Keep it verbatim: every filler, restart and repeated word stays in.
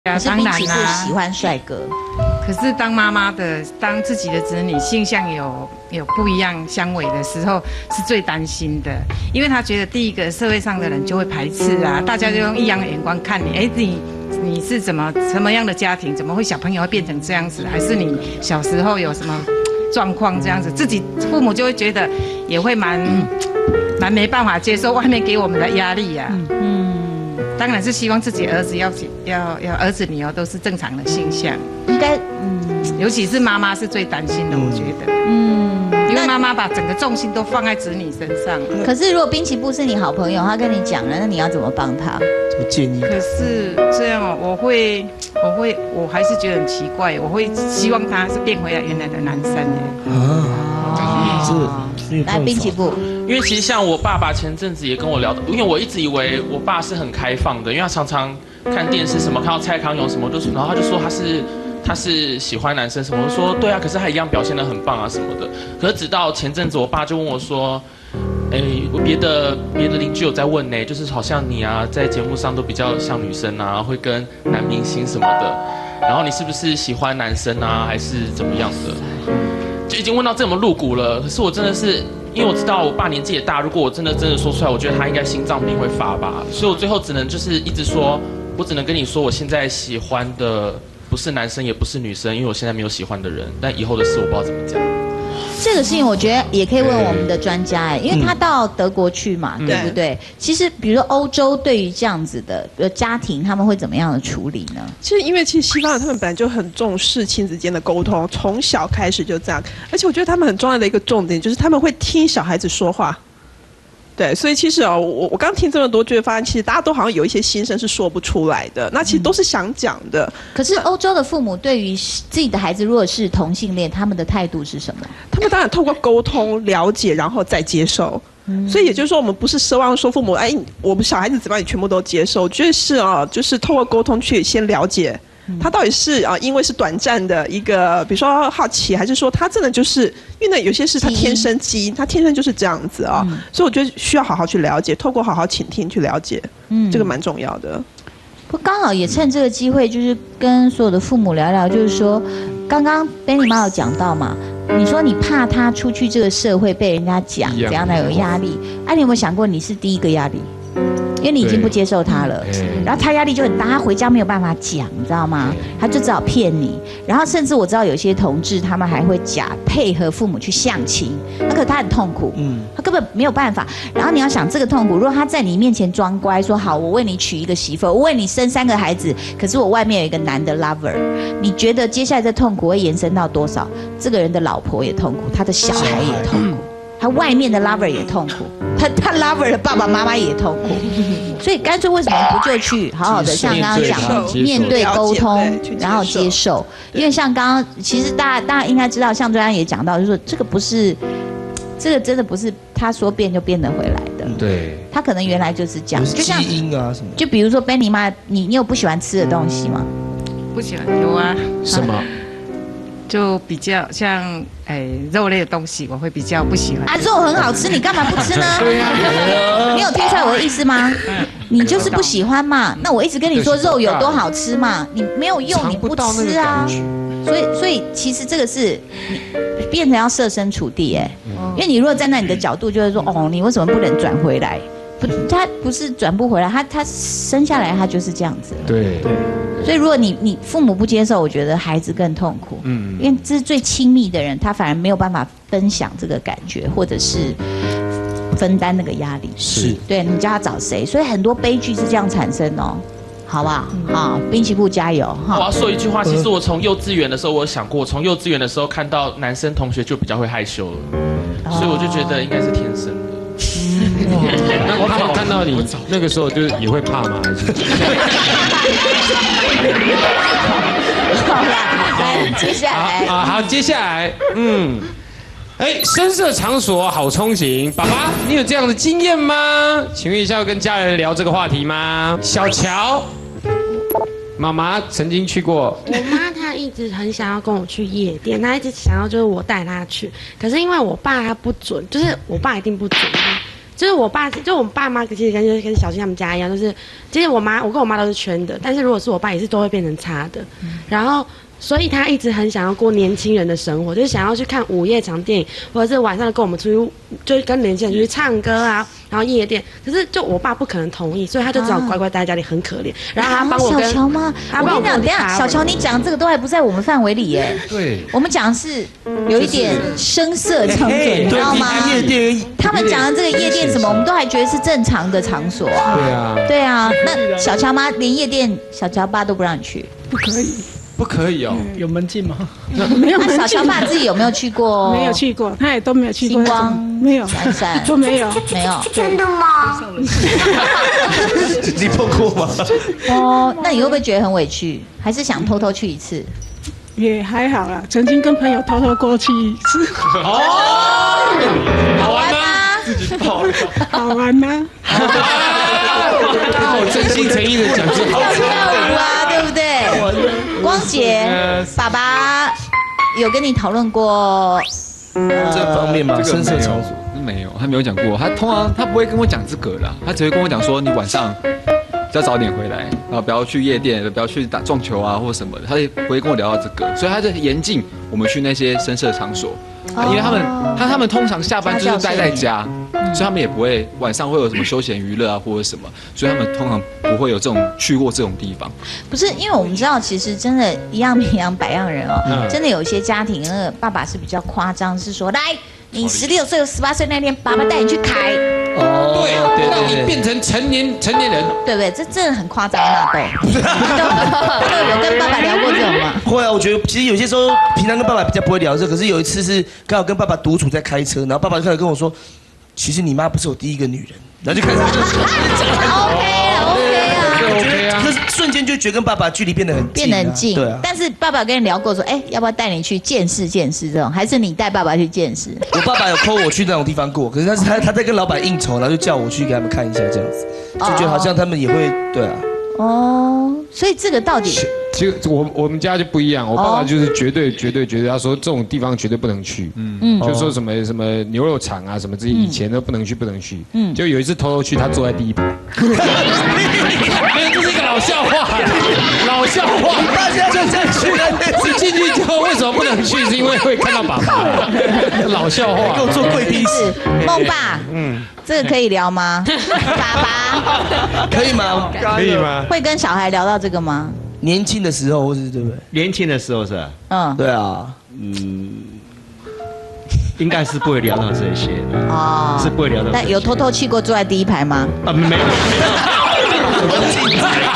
可是滨崎步喜欢帅哥， 可是当妈妈的，当自己的子女性向有有不一样相违的时候，是最担心的，因为他觉得第一个社会上的人就会排斥啊，大家就用异样的眼光看你，哎，你你是怎么什么样的家庭，怎么会小朋友会变成这样子？还是你小时候有什么状况这样子？自己父母就会觉得也会蛮蛮没办法接受外面给我们的压力呀、啊。嗯。当然是希望自己儿子要要要儿子女儿都是正常的性向， 应该嗯， 尤其是妈妈是最担心的，我觉得，嗯，因为妈妈把整个重心都放在子女身上。 可是如果滨崎步是你好朋友，他跟你讲了，那你要怎么帮他？ 怎么建议？ 可是这样哦，我会我会我还是觉得很奇怪，我会希望他是变回来原来的男生耶。 啊，是来滨崎步。 因为其实像我爸爸前阵子也跟我聊的，因为我一直以为我爸是很开放的，因为他常常看电视什么，看到蔡康永什么都是，然后他就说他是他是喜欢男生什么，我说对啊，可是他一样表现得很棒啊什么的。可是直到前阵子我爸就问我说，哎，我别的别的邻居有在问呢，就是好像你啊在节目上都比较像女生啊，会跟男明星什么的，然后你是不是喜欢男生啊，还是怎么样的？就已经问到这么露骨了，可是我真的是。因为我知道我爸年纪也大，如果我真的真的说出来，我觉得他应该心脏病会发吧，所以我最后只能就是一直说，我只能跟你说，我现在喜欢的不是男生，也不是女生，因为我现在没有喜欢的人，但以后的事我不知道怎么讲。 这个事情我觉得也可以问我们的专家哎，因为他到德国去嘛，嗯、对不对？其实比如说欧洲对于这样子的呃家庭，他们会怎么样的处理呢？ 其实因为其实西方人他们本来就很重视亲子间的沟通，从小开始就这样，而且我觉得他们很重要的一个重点就是他们会听小孩子说话。对，所以其实哦，我我刚听这么多，就会发现其实大家都好像有一些心声是说不出来的，那其实都是想讲的。嗯、 可是欧洲的父母对于自己的孩子如果是同性恋，他们的态度是什么？ 他们当然透过沟通了解，然后再接受。嗯、所以也就是说，我们不是奢望说父母，哎，我们小孩子怎么样，你全部都接受。我觉得是啊，就是透过沟通去先了解。他到底是啊，因为是短暂的一个，比如说好奇，还是说他真的就是，因为那有些是他天生基因，他天生就是这样子啊，嗯、所以我觉得需要好好去了解，透过好好倾听去了解，嗯，这个蛮重要的。 不，刚好也趁这个机会，就是跟所有的父母聊聊，就是说，刚刚 Benny 妈有讲到嘛，你说你怕他出去这个社会被人家讲怎样的有压力，哎、啊，你有没有想过你是第一个压力？因为你已经不接受他了，然后他压力就很大，他回家没有办法讲，你知道吗？他就只好骗你，然后甚至我知道有些同志他们还会假配合父母去相亲，那可是他很痛苦，嗯，他根本没有办法。然后你要想这个痛苦，如果他在你面前装乖，说好我为你娶一个媳妇，我为你生三个孩子，可是我外面有一个男的 lover， 你觉得接下来这痛苦会延伸到多少？这个人的老婆也痛苦，他的小孩也痛苦。他外面的 lover 也痛苦，他他 lover 的爸爸妈妈也痛苦，所以干脆为什么不就去好好的像刚刚讲的面对沟通，然后接受？因为像刚刚其实大家大家应该知道，像专家也讲到，就是说这个不是，这个真的不是他说变就变得回来的。 对， 他可能原来就是这样， 就像基因啊什么。 就比如说 Benny 妈，你你有不喜欢吃的东西吗？ 不喜欢，有啊。 什么？ 就比较像诶肉类的东西，我会比较不喜欢。 啊，肉很好吃，你干嘛不吃呢？对呀、啊，你有听出来我的意思吗？你就是不喜欢嘛。那我一直跟你说肉有多好吃嘛，你没有用，你不吃啊。所以，所以其实这个是你变成要设身处地哎、欸，因为你如果站在你的角度，就会说哦，你为什么不能转回来？不，他不是转不回来，他他生下来他就是这样子了。 对对。 所以如果你你父母不接受，我觉得孩子更痛苦。嗯，因为这是最亲密的人，他反而没有办法分享这个感觉，或者是分担那个压力。 是。对， 你叫他找谁？所以很多悲剧是这样产生哦。好不好？好，滨崎步加油哈！ 我要说一句话，其实我从幼稚园的时候，我有想过，从幼稚园的时候看到男生同学就比较会害羞了，哦、所以我就觉得应该是天生的。 那他们看到你那个时候就也会怕吗？还是？ 好啦，来，接下来啊，好，接下来，嗯。哎，深色场所好憧憬，爸爸，你有这样的经验吗？请问一下，要跟家人聊这个话题吗？小乔，妈妈曾经去过。 我妈她一直很想要跟我去夜店，她一直想要就是我带她去，可是因为我爸他不准，就是我爸一定不准。 就是我爸，就我爸妈其实跟跟小新他们家一样，就是其实我妈，我跟我妈都是圈的，但是如果是我爸，也是都会变成叉的。然后，所以他一直很想要过年轻人的生活，就是想要去看午夜场电影，或者是晚上跟我们出去，就跟年轻人出去唱歌啊，然后夜店。可是就我爸不可能同意，所以他就只好乖乖待在家里，很可怜。然后他帮我跟小乔吗？我跟你讲，等一下小乔，你讲这个都还不在我们范围里耶。 对， 我们讲的是有一点声色场所，你知道吗？ 夜店， 他们讲的这个夜店什么，我们都还觉得是正常的场所啊。 对啊， 对啊，那小乔妈连夜店，小乔爸都不让你去， 不可以， 不可以哦。 有门禁吗？没有门禁。 那小乔爸自己有没有去过？ 没有去过，他也都没有去过。 星光没有， 闪闪都没有， 没有。 真的吗？ 你碰过吗？ 哦，那你会不会觉得很委屈？还是想偷偷去一次？ 也还好啦，曾经跟朋友偷偷过去一次。 哦，好玩吗？ 自己爆料， 好玩吗？ 好真心诚意的讲出好跳舞啊，对不对？光姐，爸爸有跟你讨论过这方面吗？ 这个深色场所没有，他没有讲过。他通常他不会跟我讲这个啦，他只会跟我讲说你晚上要早点回来，然后不要去夜店，不要去打撞球啊或什么的，他也不会跟我聊到这个，所以他就严禁我们去那些深色场所， 哦因为他们他他们通常下班就是待在家，所以他们也不会晚上会有什么休闲娱乐啊或者什么，所以他们通常不会有这种去过这种地方。 不是，因为我们知道，其实真的，一样米养百样人哦。 嗯真的有一些家庭，那个爸爸是比较夸张，是说，来，你十六岁、十八岁那天，爸爸带你去开， 哦， 对，让你变成成年成年人。 对不对？这真的很夸张啊，豆。豆有跟爸爸聊过这种吗？ 会啊，我觉得其实有些时候平常跟爸爸比较不会聊这，可是有一次是刚好跟爸爸独处在开车，然后爸爸就开始跟我说，其实你妈不是我第一个女人，然后就开始讲。 OK 啊 OK 啊， OK 啊， 可是瞬间就觉得跟爸爸距离变得很近、啊， 变得很近。 对啊。 但是爸爸跟你聊过说，哎，要不要带你去见识见识这种？还是你带爸爸去见识？ 我爸爸有扣我去那种地方过，可是他是他他在跟老板应酬，然后就叫我去给他们看一下这样子，就觉得好像他们也会对啊。 哦，所以这个到底？ 其实我我们家就不一样，我爸爸就是绝对绝对绝对，他说这种地方绝对不能去，嗯，就说什么什么牛肉厂啊什么这些以前都不能去不能去，嗯，就有一次偷偷去，他坐在第一排，没有，这是一个老笑话，老笑话， 大家就这样去了， 一进去就为什么不能去？是因为会看到爸爸，老笑话， 给我坐贵宾室。 梦爸，嗯，这个可以聊吗？爸爸可以吗？ 可以吗？ 会跟小孩聊到这个吗？ 年轻的时候，或是对不对？ 年轻的时候是吧？ 嗯， 对啊， 嗯，应该是不会聊到这些的， 哦， 是不会聊到这些。 但有偷偷去过坐在第一排吗？ 啊，没有。